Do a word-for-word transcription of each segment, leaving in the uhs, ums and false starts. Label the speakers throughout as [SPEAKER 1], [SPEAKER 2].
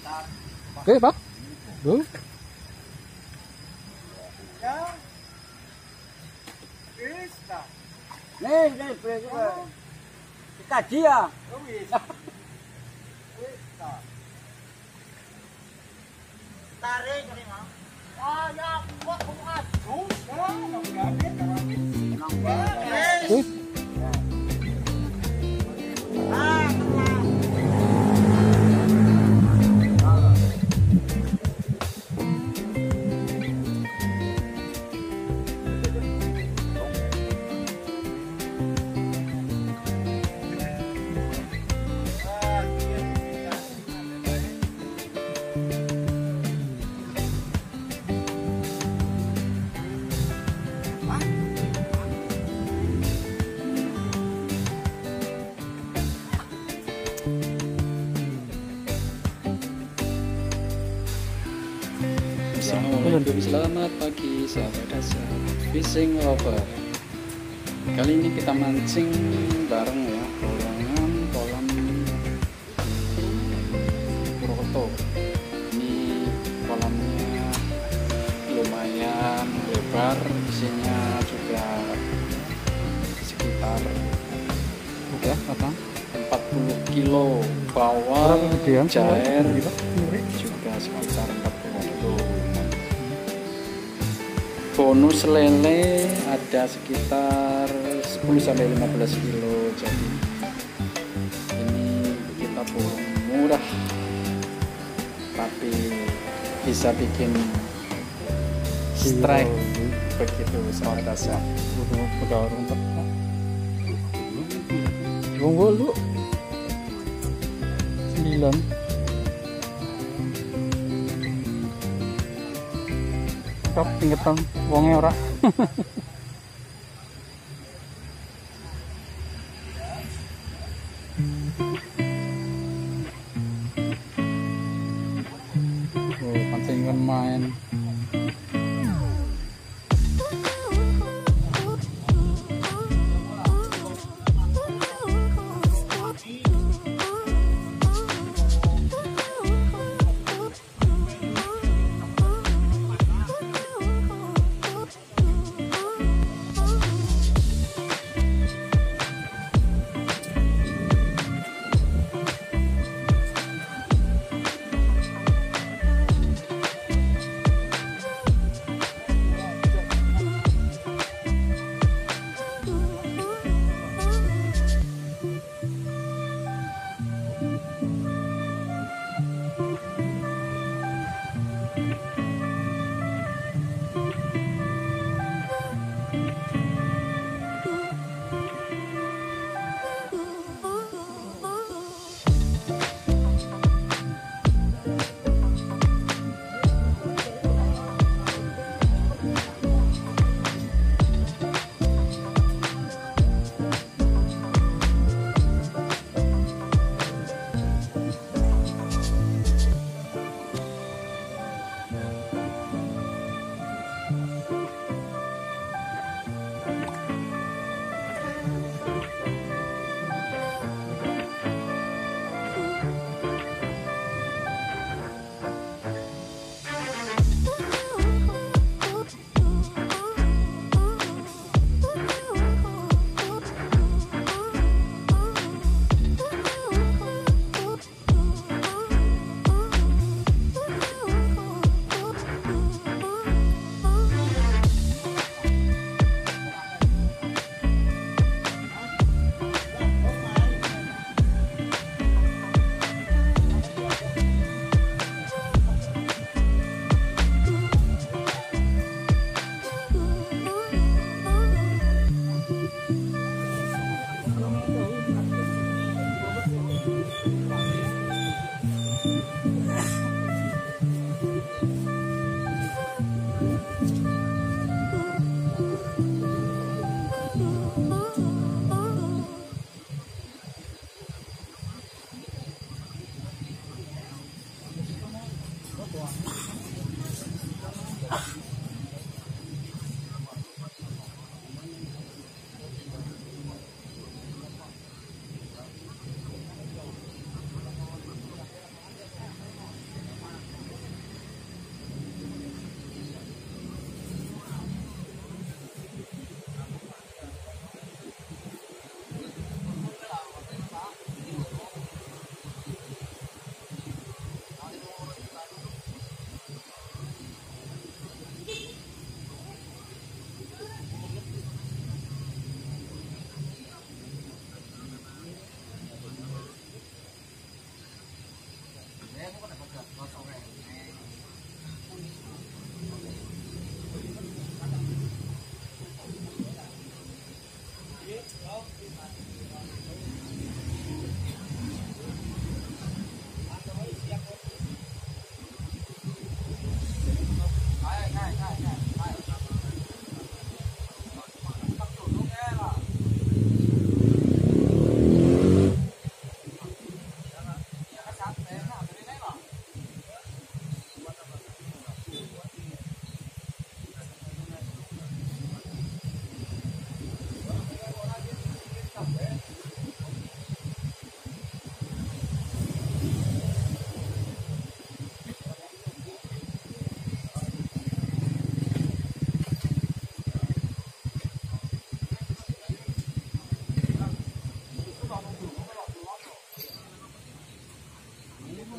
[SPEAKER 1] Oke, Pak. Tuh.
[SPEAKER 2] Nih, nih, kaji ya. Tarik ini mah. Ah, ya, kok aduh.
[SPEAKER 1] Tuh.
[SPEAKER 3] Assalamualaikum, selamat pagi sahabat dasar fishing lover. Kali ini kita mancing bareng ya, rombongan kolam Purwokerto. Ini kolamnya lumayan lebar, isinya juga sekitar
[SPEAKER 1] Oke, Pak.
[SPEAKER 3] empat puluh kilo bawang, jair juga sekitar empat puluh kilo. Bonus lele ada sekitar sepuluh sampai lima belas kilo. Jadi ini kita burung murah tapi bisa bikin strike begitu sahabat dasar.
[SPEAKER 1] Udah udah rumput. Tunggu lu. sembilan. Kap pingetan wonge ora. Oh, pancingan main.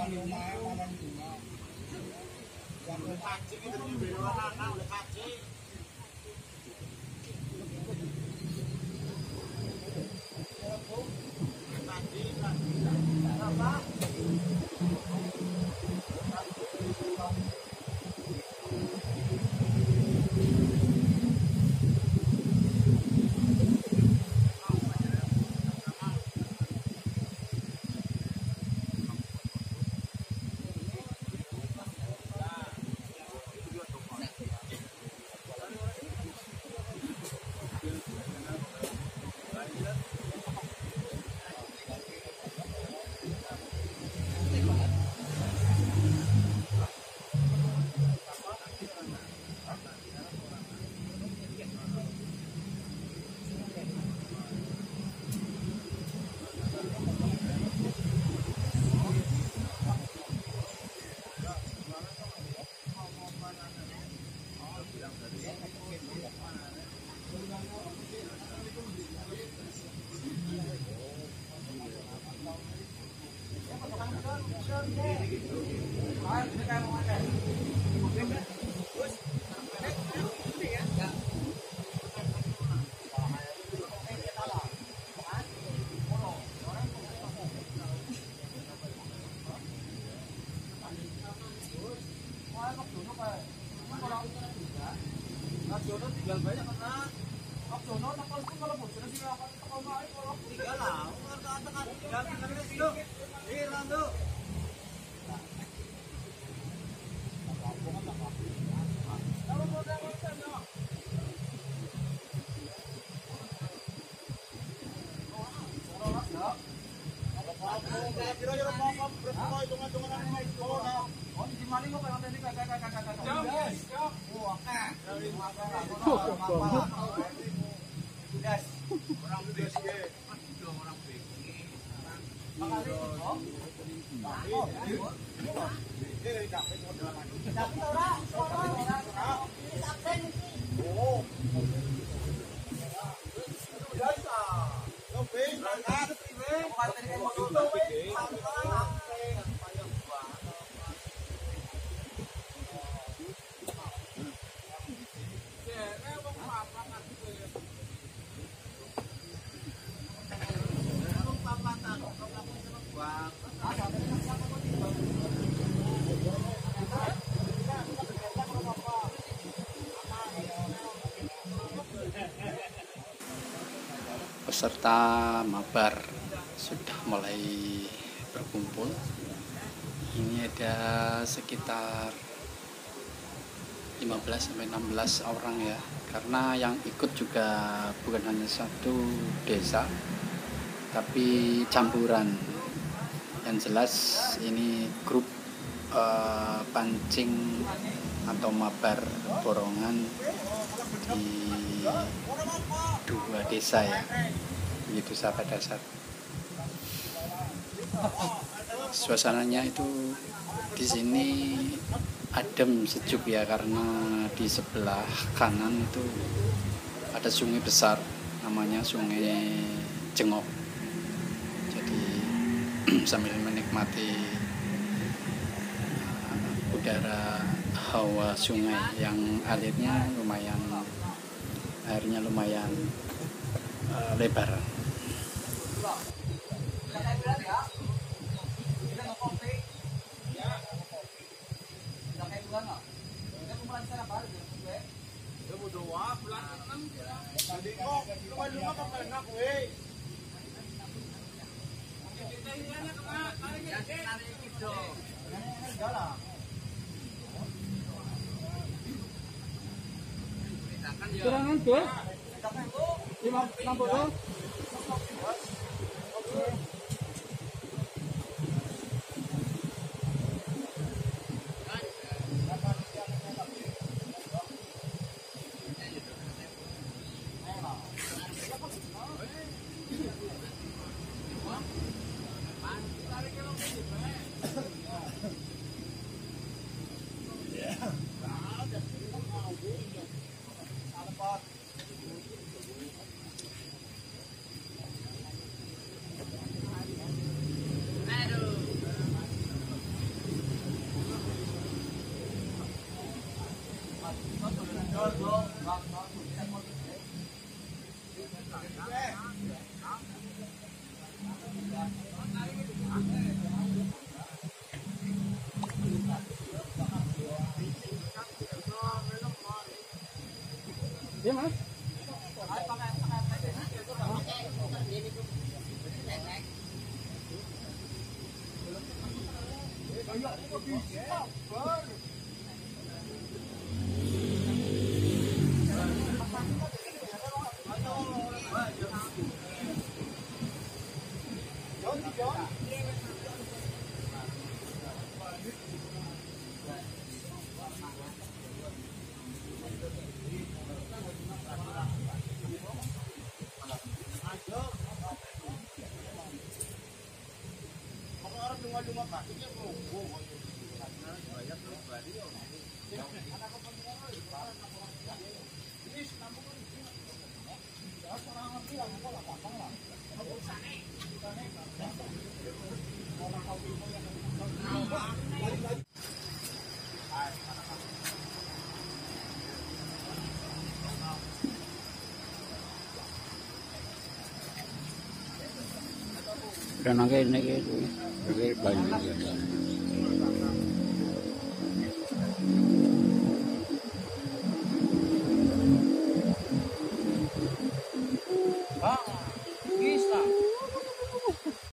[SPEAKER 3] Peserta mabar sudah mulai berkumpul. Ini ada sekitar lima belas sampai enam belas orang ya, karena yang ikut juga bukan hanya satu desa tapi campuran. Yang jelas ini grup uh, pancing atau mabar borongan di dua desa ya, begitu sahabat dasar. Suasananya itu di sini adem sejuk ya, karena di sebelah kanan itu ada sungai besar namanya Sungai Jengok. Jadi sambil menikmati uh, udara hawa sungai yang alirnya lumayan airnya lumayan uh, lebar.
[SPEAKER 1] Kurangan tuh lima enam puluh. Iya mas.
[SPEAKER 2] Dan nangke ini gitu, banyak.